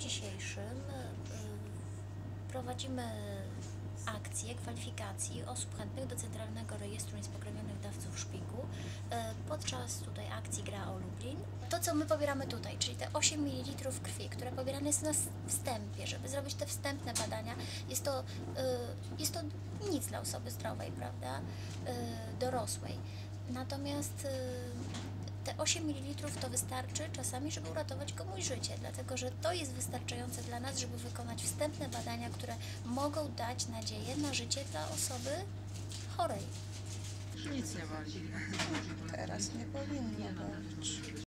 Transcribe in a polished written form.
dzisiejszym prowadzimy akcję kwalifikacji osób chętnych do Centralnego Rejestru Niespokrewnionych Dawców Szpiku podczas tutaj akcji Gra o Lublin. To, co my pobieramy tutaj, czyli te 8 ml krwi, które pobierane jest na wstępie, żeby zrobić te wstępne badania, jest to nic dla osoby zdrowej, prawda, dorosłej. Natomiast te 8 ml to wystarczy czasami, żeby uratować komuś życie, dlatego że to jest wystarczające dla nas, żeby wykonać wstępne badania, które mogą dać nadzieję na życie dla osoby chorej. Nic nie boli. Teraz nie powinno być.